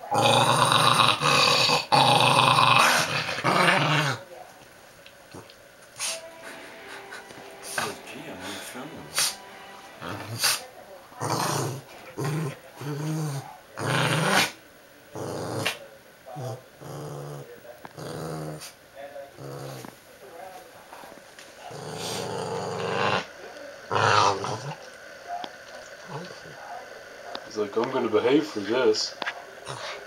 Gee, I'm on film. He's like, I'm gonna behave for this.